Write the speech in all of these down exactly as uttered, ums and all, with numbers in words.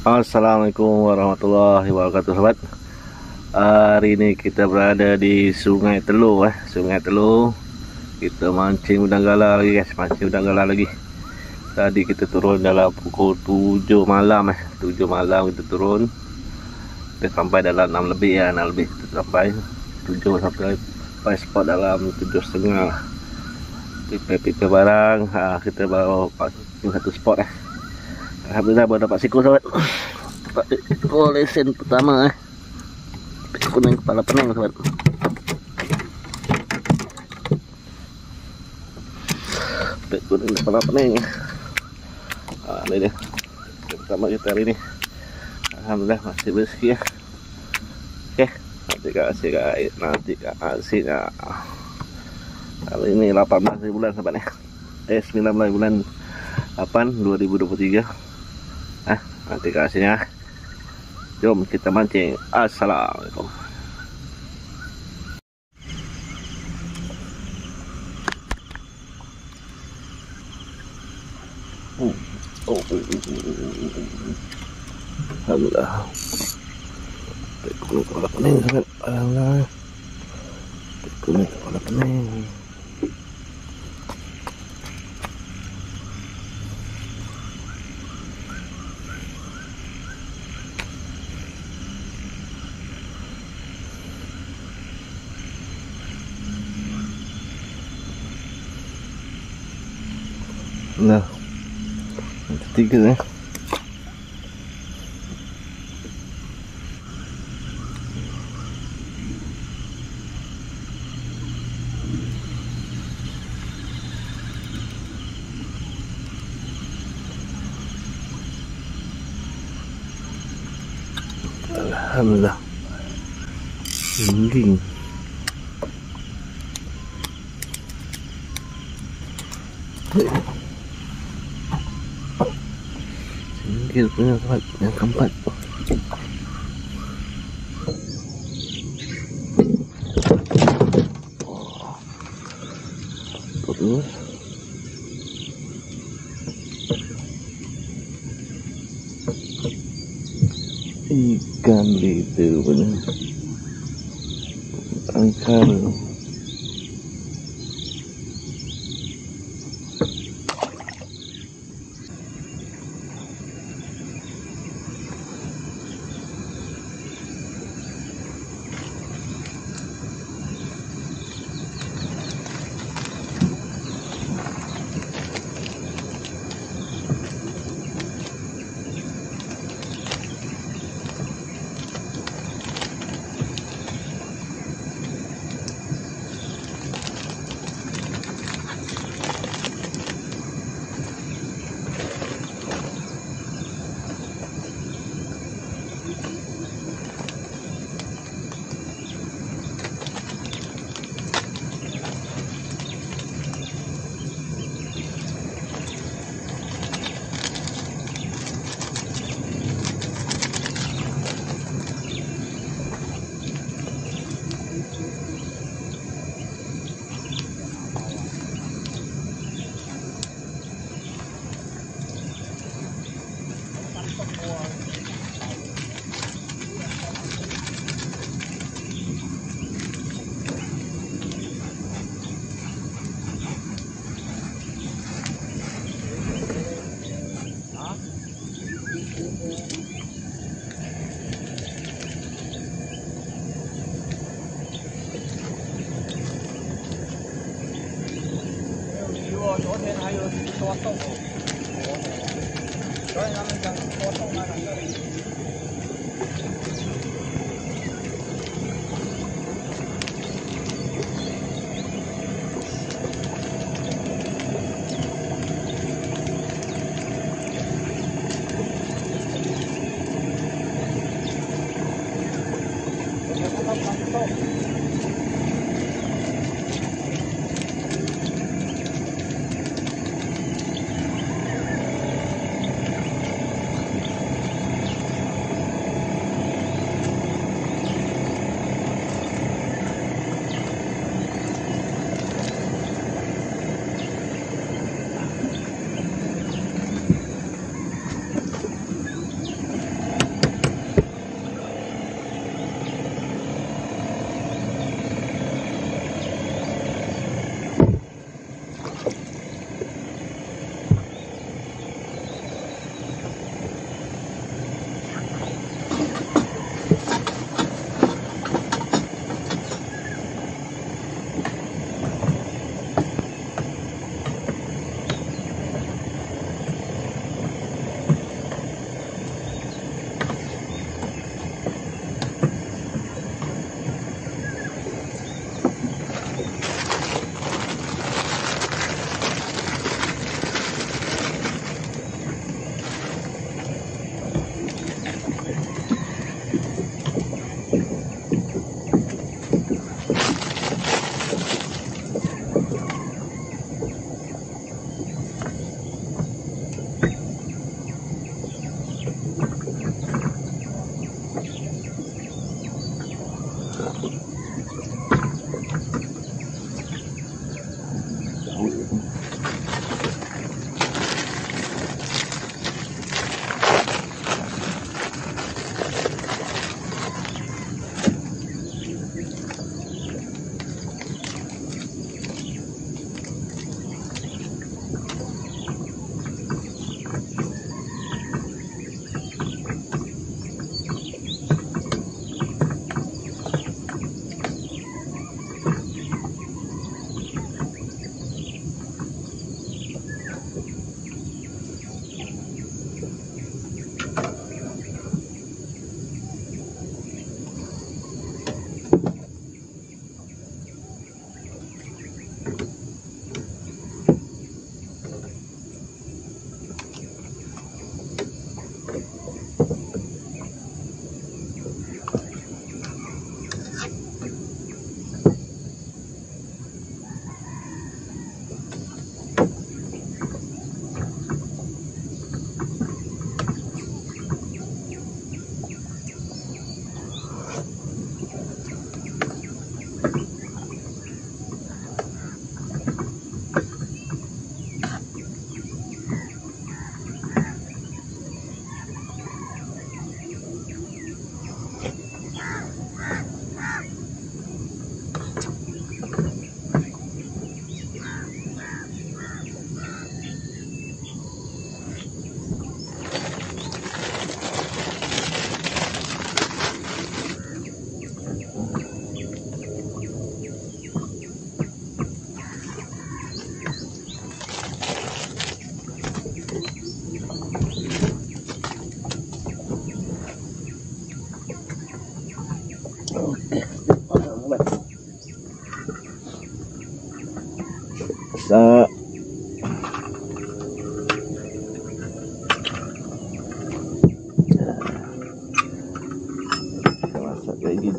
Assalamualaikum warahmatullahi wabarakatuh, sobat. Hari ini kita berada di Sungai Telur, eh. Sungai Telur. Kita mancing udang galah lagi, guys. Mancing udang galah lagi. Tadi kita turun dalam pukul tujuh malam, eh. tujuh malam kita turun. Kita sampai dalam enam lebih ya, enam lebih kita sampai. tujuh sampai sampai spot dalam tujuh setengah. Kita pikir barang, ha, kita baru satu spot, eh. Alhamdulillah baru dapat siku, sobat. Dapat siku lesen pertama, eh. Kuning kepala pening, sobat. Kuning kepala pening. Ah, ini dia pertama kita hari ini. Alhamdulillah masih bersih ya. Oke, nanti kasih guys, nanti kasih ya. Kali ini delapan belas bulan, sobat ya. Eh sembilan belas bulan delapan dua ribu dua puluh tiga. Ah, nanti kasihnya. Jom kita mancing. Assalamualaikum. Oh, oh, oh, oh. Alhamdulillah. Kuning kepala pening, sobat. Alhamdulillah. Kuning kepala pening. Nah, tiga ya. Alhamdulillah. Tinggi. Tinggi punya, sobat, yang keempat. Terus ikan itu benar angkar.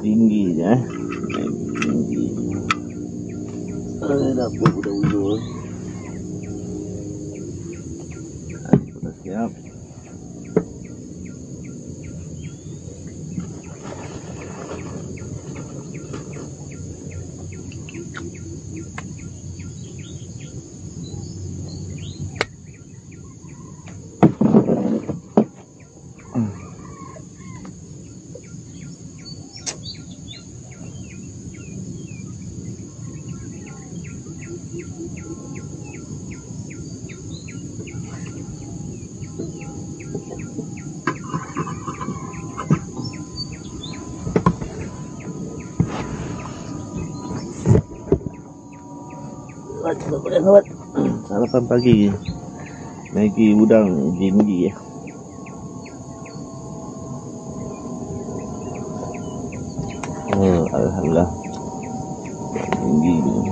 tinggi ya. Tinggi. Ada dapur udah udah. Sudah siap. Sarapan pagi Maggi udang tinggi ya. Oh, alhamdulillah tinggi.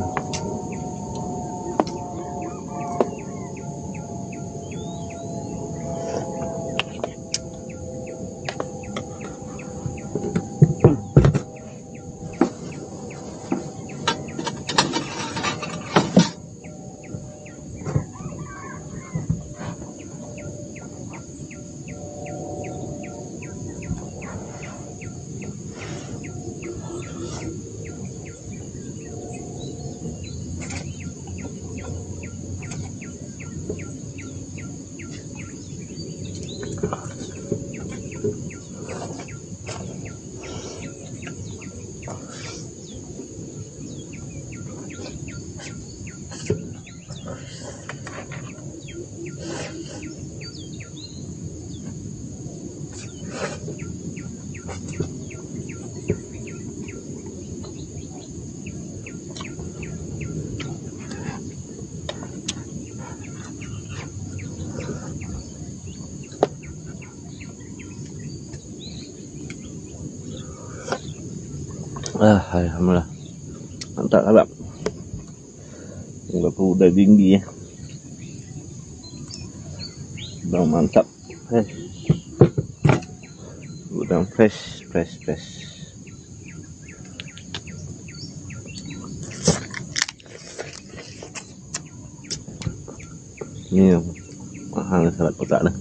Ah, alhamdulillah mantap abang. Enggak udah tinggi ya. Udang mantap. Fresh. Udang fresh, fresh, fresh. Ini mahal salad kotak dah.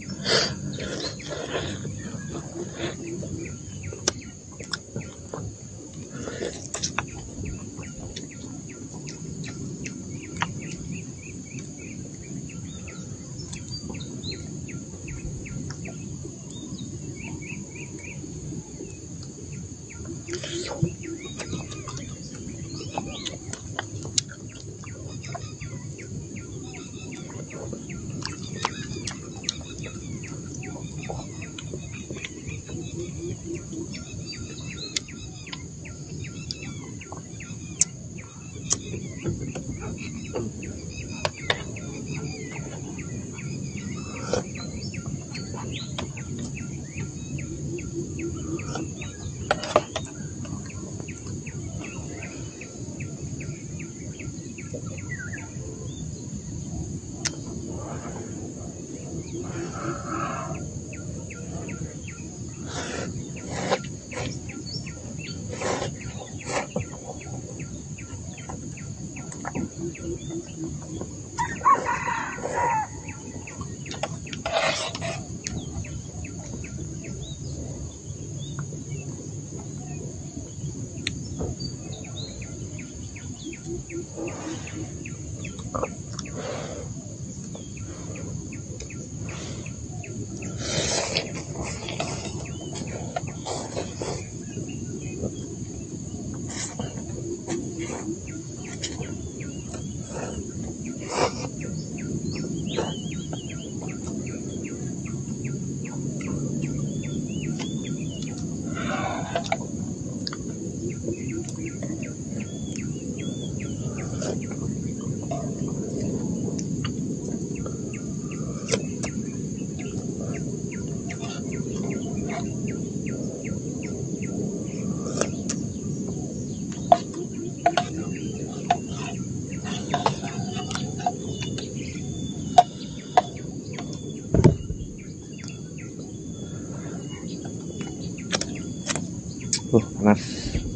Oh, panas.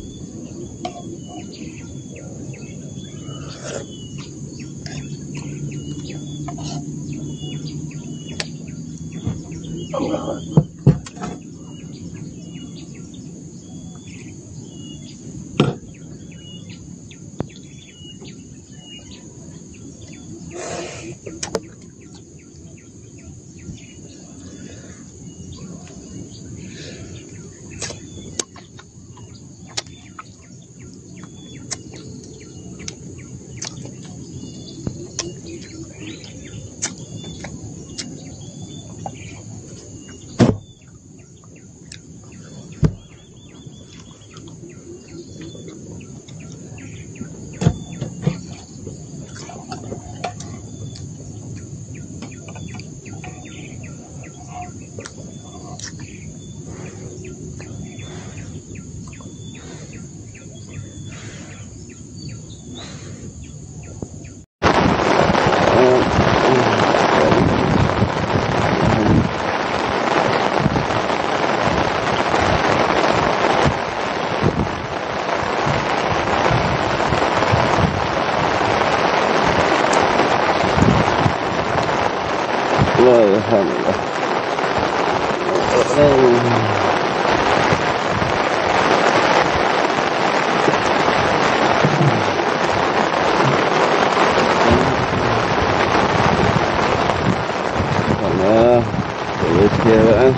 Alhamdulillah. Allah, boleh siaran.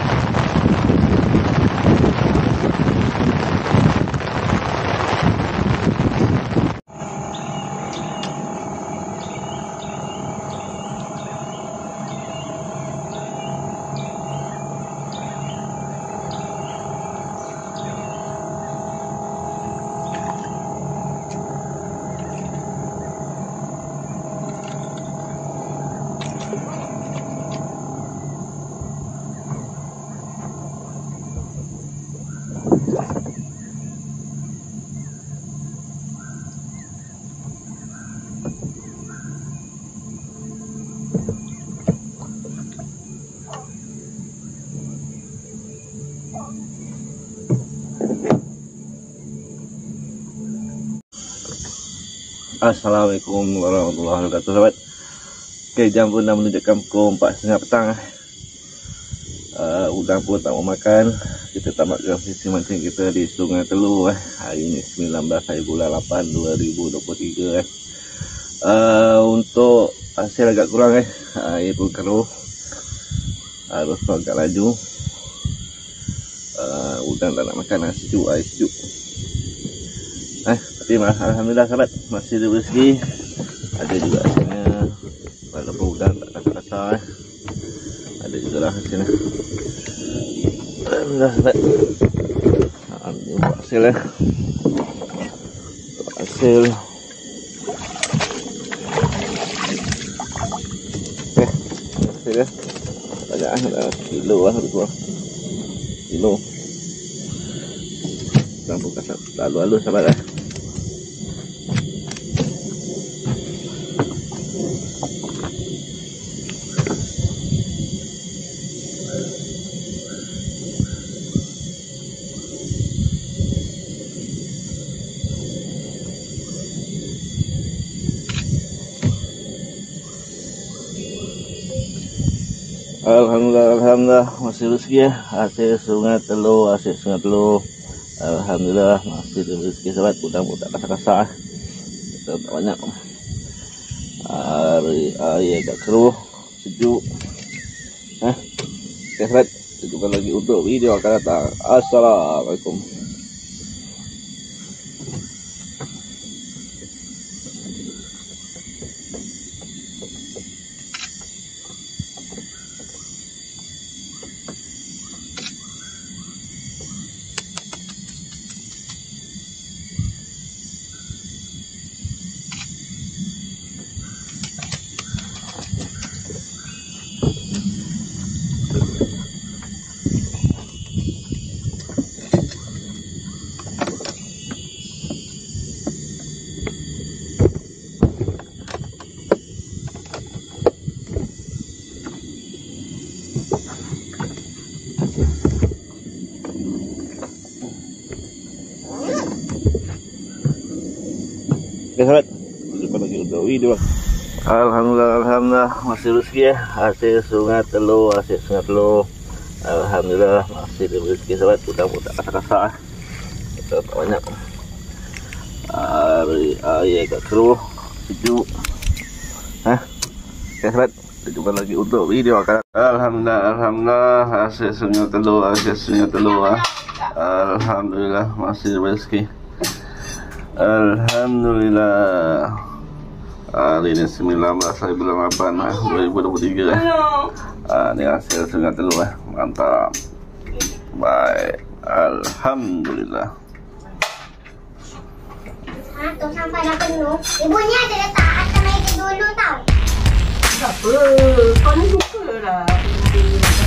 Assalamualaikum warahmatullahi wabarakatuh, sahabat. Oke, jam pun dah menunjukkan pukul empat tiga puluh petang. Uh, udang pun tak mau makan. Kita tamatkan sesi mancing kita di Sungai Telur. Eh. Hari ini sembilan belas hari bulan lapan dua ribu dua puluh tiga. Eh. Uh, untuk hasil agak kurang. Eh. Air pun keruh. Arus pun agak laju. Uh, udang tak nak makan, sejuk, air sejuk. Eh, tapi alhamdulillah sahabat, masih ada rezeki. Ada juga hasilnya, walaupun udang tak kasar-kasar. Eh. Ada juga lah hasilnya. Alhamdulillah sahabat. Alhamdulillah hasil eh. Hasil. Eh, hasil eh. Banyak lah, kilo lah betul. Kilo. Udang pun kasar, lalu-lalu sahabat eh. Alhamdulillah, alhamdulillah masih rezeki ya, hasil Sungai Telur, hasil Sungai Telur. Alhamdulillah masih ada rezeki sahabat, udang pun tak kasar-kasar. Kita tak banyak. Air, air agak keruh, sejuk. Hah? Oke sahabat, kita jumpa lagi untuk video akan datang. Assalamualaikum. Oke sahabat, jumpa lagi untuk video. Alhamdulillah, alhamdulillah masih rezeki ya, hasil Sungai Telur, hasil Sungai Telur. Alhamdulillah masih diberi rezeki sahabat, mudah-mudah kasa-kasa. Kita tak banyak. Hari air kat keruh, sejuk. Hah? Okay sahabat, kita jumpa lagi untuk video akan. Alhamdulillah, alhamdulillah hasil sungai telur, hasil sungai telur. Alhamdulillah masih diberi rezeki. Alhamdulillah. Hari ini sembilan belas bulan lapan dua ribu dua puluh tiga. Ah, ini hasil sungai telur eh. Mantap. Baik. Alhamdulillah. Ah, tu sampai dah penuh. Ibunya ada letak atas meja dulu tau. Tak apa. Kau ni suka lah.